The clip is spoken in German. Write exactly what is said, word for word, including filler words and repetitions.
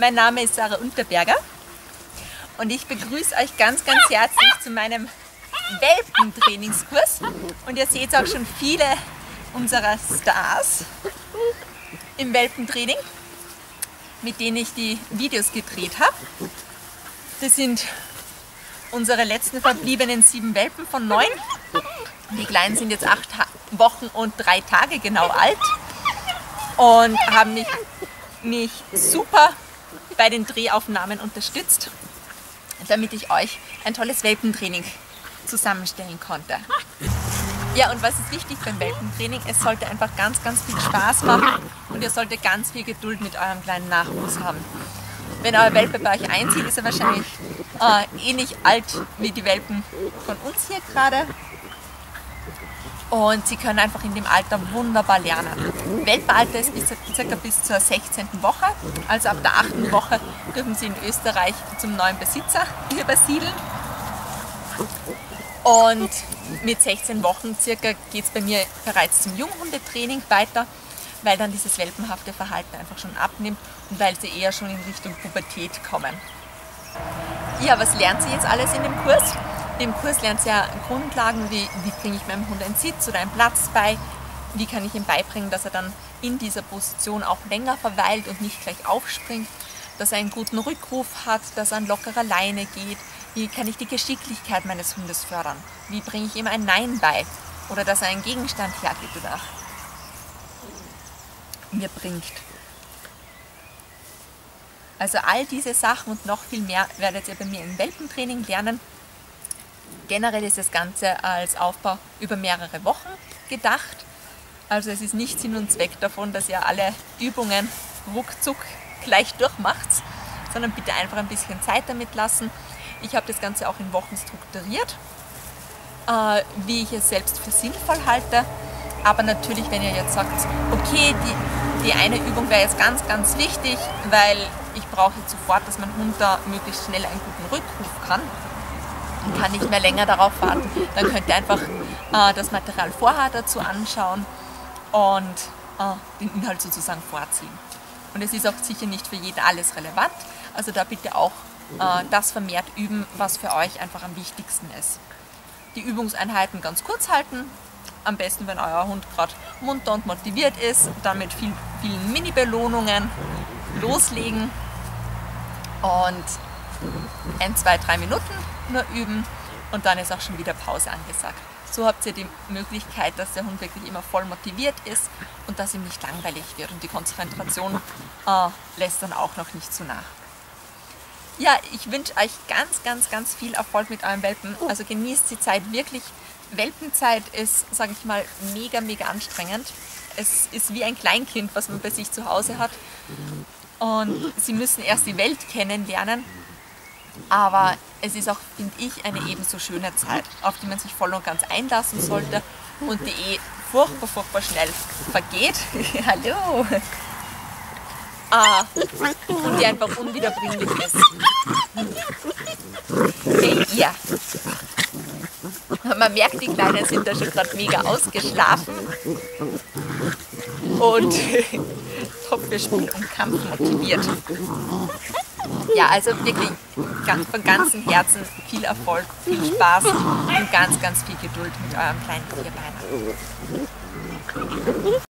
Mein Name ist Sarah Unterberger und ich begrüße euch ganz, ganz herzlich zu meinem Welpentrainingskurs. Und ihr seht auch schon viele unserer Stars im Welpentraining, mit denen ich die Videos gedreht habe. Das sind unsere letzten verbliebenen sieben Welpen von neun. Die Kleinen sind jetzt acht Wochen und drei Tage genau alt und haben mich, mich super bei den Drehaufnahmen unterstützt, damit ich euch ein tolles Welpentraining zusammenstellen konnte. Ja, und was ist wichtig beim Welpentraining? Es sollte einfach ganz, ganz viel Spaß machen und ihr solltet ganz viel Geduld mit eurem kleinen Nachwuchs haben. Wenn euer Welpe bei euch einzieht, ist er wahrscheinlich äh, ähnlich alt wie die Welpen von uns hier gerade. Und sie können einfach in dem Alter wunderbar lernen. Welpenalter ist bis, circa bis zur sechzehnten Woche. Also ab der achten Woche dürfen sie in Österreich zum neuen Besitzer übersiedeln. Und mit sechzehn Wochen circa geht es bei mir bereits zum Junghundetraining weiter, weil dann dieses welpenhafte Verhalten einfach schon abnimmt und weil sie eher schon in Richtung Pubertät kommen. Ja, was lernt sie jetzt alles in dem Kurs? Im Kurs lernt sie ja Grundlagen wie, wie bringe ich meinem Hund einen Sitz oder einen Platz bei, wie kann ich ihm beibringen, dass er dann in dieser Position auch länger verweilt und nicht gleich aufspringt, dass er einen guten Rückruf hat, dass er an lockerer Leine geht, wie kann ich die Geschicklichkeit meines Hundes fördern, wie bringe ich ihm ein Nein bei oder dass er einen Gegenstand hergibt oder mir bringt. Also all diese Sachen und noch viel mehr werdet ihr bei mir im Welpentraining lernen. Generell ist das Ganze als Aufbau über mehrere Wochen gedacht. Also es ist nicht Sinn und Zweck davon, dass ihr alle Übungen ruckzuck gleich durchmacht, sondern bitte einfach ein bisschen Zeit damit lassen. Ich habe das Ganze auch in Wochen strukturiert, äh, wie ich es selbst für sinnvoll halte. Aber natürlich, wenn ihr jetzt sagt, okay, die, die eine Übung wäre jetzt ganz, ganz wichtig, weil ich brauche jetzt sofort, dass mein Hund da möglichst schnell einen guten Rückruf kann, kann nicht mehr länger darauf warten, dann könnt ihr einfach äh, das Material vorher dazu anschauen und äh, den Inhalt sozusagen vorziehen. Und es ist auch sicher nicht für jeden alles relevant, also da bitte auch äh, das vermehrt üben, was für euch einfach am wichtigsten ist. Die Übungseinheiten ganz kurz halten, am besten, wenn euer Hund gerade munter und motiviert ist, dann mit viel, vielen Mini-Belohnungen loslegen und ein, zwei, drei Minuten nur üben und dann ist auch schon wieder Pause angesagt. So habt ihr die Möglichkeit, dass der Hund wirklich immer voll motiviert ist und dass ihm nicht langweilig wird und die Konzentration äh, lässt dann auch noch nicht so nach. Ja, ich wünsche euch ganz, ganz, ganz viel Erfolg mit eurem Welpen. Also genießt die Zeit wirklich. Welpenzeit ist, sage ich mal, mega, mega anstrengend. Es ist wie ein Kleinkind, was man bei sich zu Hause hat. Und sie müssen erst die Welt kennenlernen. Aber es ist auch, finde ich, eine ebenso schöne Zeit, auf die man sich voll und ganz einlassen sollte und die eh furchtbar, furchtbar schnell vergeht. Hallo! Ah, und die einfach unwiederbringlich ist. Hey, ihr! Man merkt, die Kleinen sind da schon gerade mega ausgeschlafen und top für Spiel und Kampf motiviert. Ja, also wirklich ganz, von ganzem Herzen viel Erfolg, viel Spaß und ganz, ganz viel Geduld mit eurem kleinen Vierbeiner.